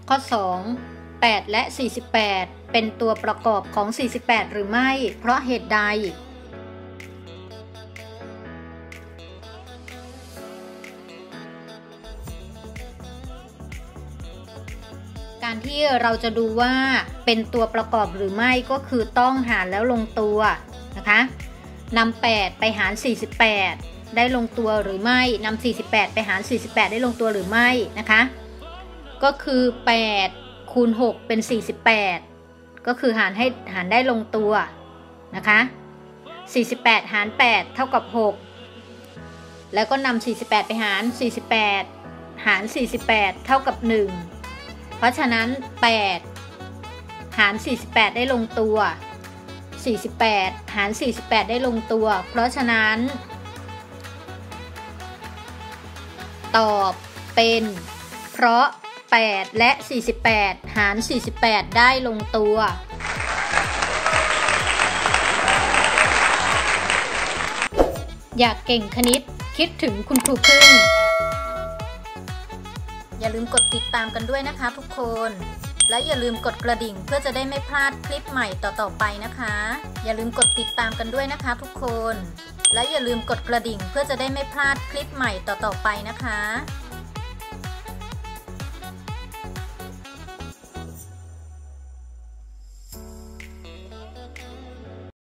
ข้อ 2. 8 และ 48 เป็นตัวประกอบของ 48 หรือไม่เพราะเหตุใดการที่เราจะดูว่าเป็นตัวประกอบหรือไม่ก็คือต้องหารแล้วลงตัวนะคะนำ8ไปหาร48ได้ลงตัวหรือไม่นำ48ไปหาร48ได้ลงตัวหรือไม่นะคะก็คือ8คูณ6เป็น48ก็คือหารได้ลงตัวนะคะ48หาร8เท่ากับ6แล้วก็นำ48ไปหาร48หาร48เท่ากับ1เพราะฉะนั้น8หาร48ได้ลงตัว48หาร48ได้ลงตัวเพราะฉะนั้นตอบเป็นเพราะ8และ48หาร48ได้ลงตัวอยากเก่งคณิตคิดถึงคุณครูพึ่งอย่าลืมกดติดตามกันด้วยนะคะทุกคนและอย่าลืมกดกระดิ่งเพื่อจะได้ไม่พลาดคลิปใหม่ต่อๆไปนะคะอย่าลืมกดติดตามกันด้วยนะคะทุกคนและอย่าลืมกดกระดิ่งเพื่อจะได้ไม่พลาดคลิปใหม่ต่อๆไปนะคะ